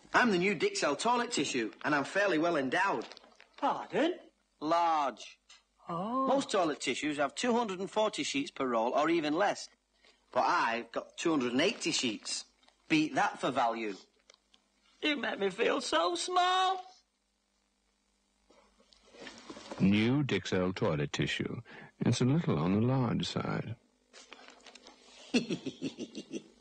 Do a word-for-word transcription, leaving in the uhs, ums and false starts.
I'm the new Dixcel toilet tissue, and I'm fairly well endowed. Pardon? Large. Oh. Most toilet tissues have two hundred forty sheets per roll, or even less. But I've got two hundred eighty sheets. Beat that for value. You make me feel so small. New Dixcel toilet tissue. It's a little on the large side.